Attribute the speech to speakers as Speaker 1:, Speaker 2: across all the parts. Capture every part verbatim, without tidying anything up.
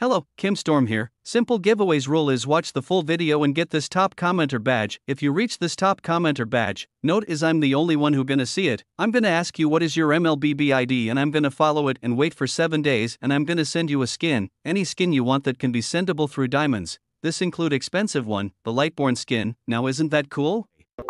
Speaker 1: Hello, KIMSTORM here. Simple giveaways rule is watch the full video and get this top commenter badge. If you reach this top commenter badge, note is I'm the only one who gonna see it. I'm gonna ask you what is your M L B B I D and I'm gonna follow it and wait for seven days and I'm gonna send you a skin, any skin you want that can be sendable through diamonds. This include expensive one, the Lightborn skin. Now isn't that cool?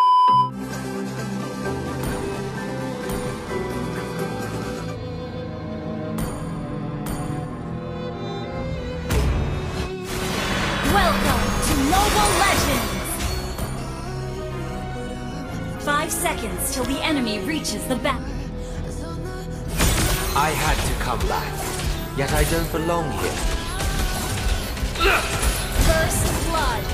Speaker 2: Welcome to Mobile Legends! Five seconds till the enemy reaches the battle.
Speaker 3: I had to come back, yet I don't belong here.
Speaker 2: First blood.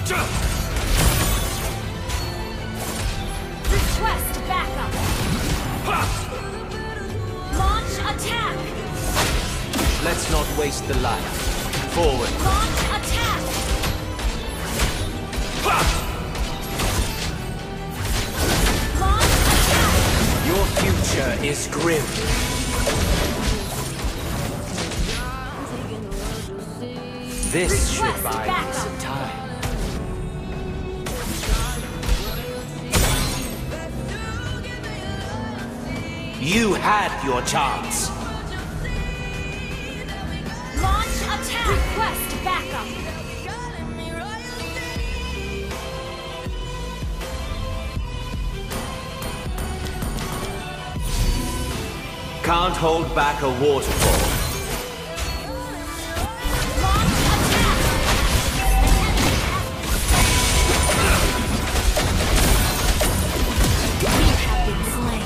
Speaker 2: Request backup. Launch attack.
Speaker 3: Let's not waste the life. Forward.
Speaker 2: Launch attack. Launch attack.
Speaker 3: Your future is grim. This should buy me some time. You had your chance.
Speaker 2: Launch attack. Request backup.
Speaker 3: Can't hold back a waterfall.
Speaker 2: Launch attack. You have been slain.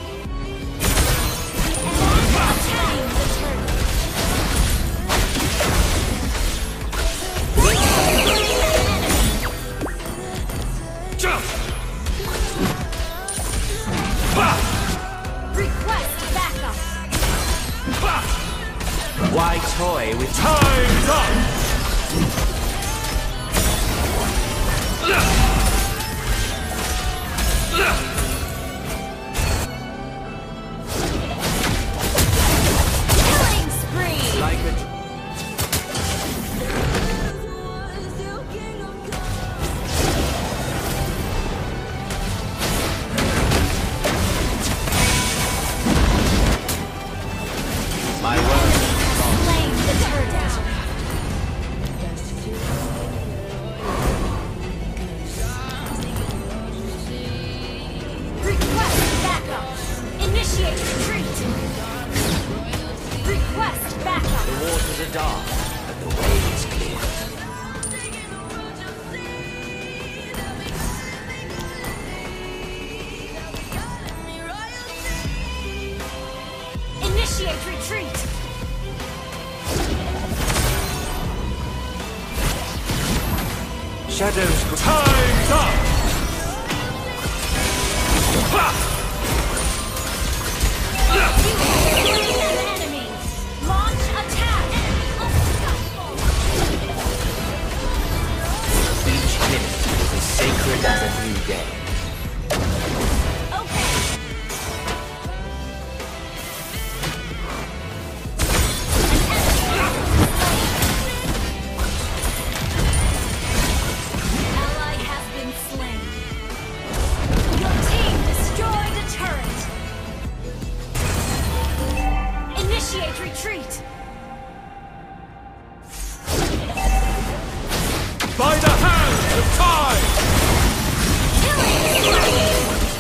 Speaker 2: Launch attack. The turret. Request backup.
Speaker 3: Why toy with time's up?
Speaker 2: Killing spree.
Speaker 3: Like it. My word.
Speaker 2: Slain the turret. Request backup. Initiate retreat. Request backup.
Speaker 3: The waters are dark, but the way is clear.
Speaker 2: Initiate retreat.
Speaker 3: Shadows. Time's up.
Speaker 2: You have slain an enemy. Launch attack. Unstoppable.
Speaker 3: Each minute is as sacred as a new day.
Speaker 2: Okay. Ally has been slain. Your team destroyed a turret. Initiate retreat.
Speaker 3: By the hand of time!
Speaker 2: Killing spree.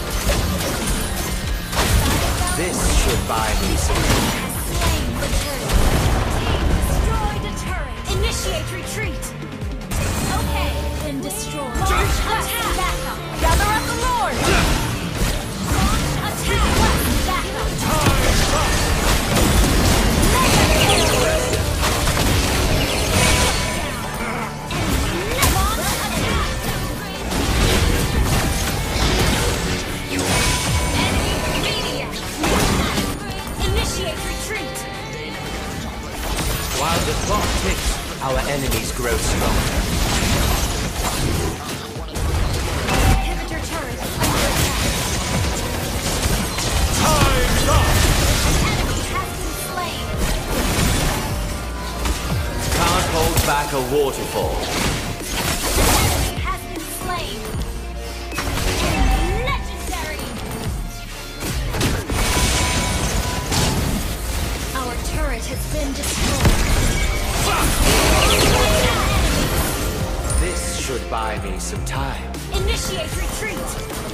Speaker 3: This should buy me some time.
Speaker 2: Slain the turret. Team destroyed a turret. Initiate retreat. Okay, then destroy. Launch attack. Backup. Gather up the Lord. Launch attack. Backup. Mega kill. Launch attack. Enemy immediate. Initiate retreat.
Speaker 3: While the clock ticks, our enemies grow stronger.
Speaker 2: Inhibitor turret is under attack.
Speaker 3: Time's up!
Speaker 2: An enemy has been slain.
Speaker 3: back a waterfall.
Speaker 2: Enemy has been slain. Legendary. Our turret has been destroyed.
Speaker 3: This should buy me some time.
Speaker 2: Initiate retreat.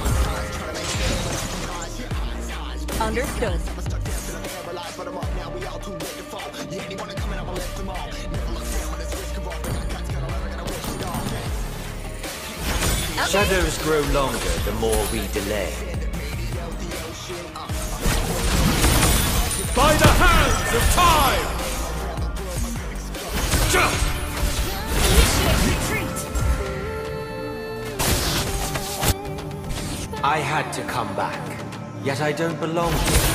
Speaker 4: Understood.
Speaker 3: Shadows grow longer the more we delay.
Speaker 5: By the hands of time!
Speaker 2: Initiate retreat.
Speaker 3: I had to come back, yet I don't belong here.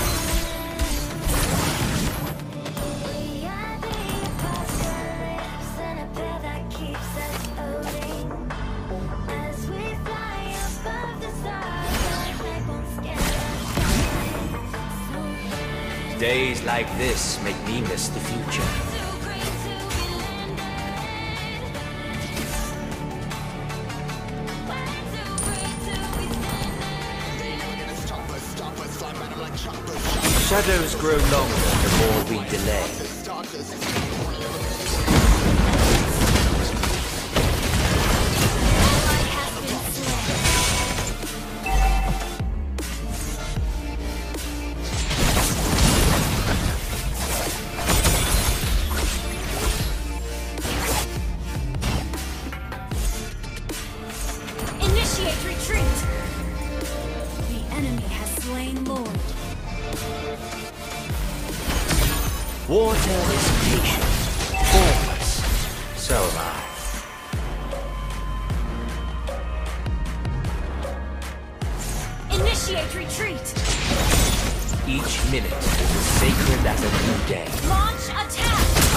Speaker 3: Days like this make me miss the future. Shadows grow longer the more we delay.
Speaker 2: Initiate retreat. The enemy has slain Lord.
Speaker 3: Water is patient, formless. So am I.
Speaker 2: Initiate retreat.
Speaker 3: Each minute is as sacred as a new day.
Speaker 2: Launch attack.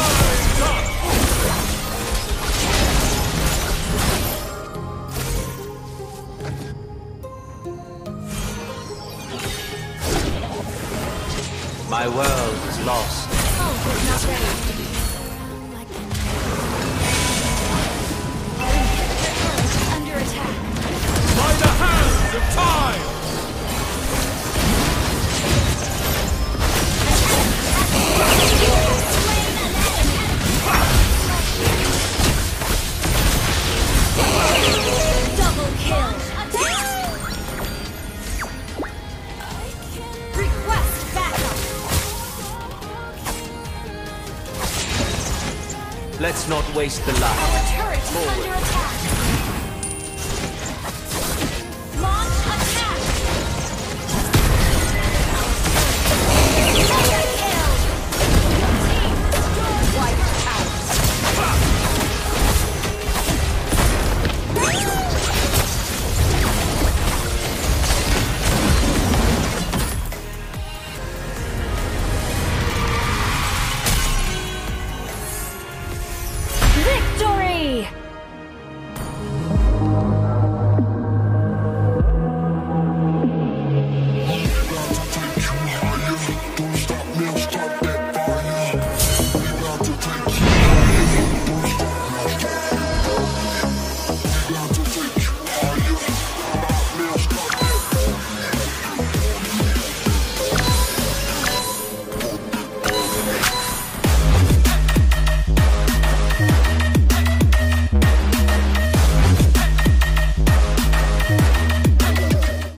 Speaker 3: My world is lost.
Speaker 2: Oh, we're not ready. Our inhibitor turret is under attack.
Speaker 5: By the hands of time!
Speaker 2: Double kill. Request backup.
Speaker 3: Let's not waste the light.
Speaker 2: Our turret is under attack.